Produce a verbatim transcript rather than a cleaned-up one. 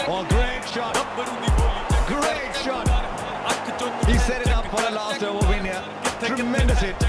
Oh, great shot. Great shot. He set it up for the last over win here. Tremendous hit.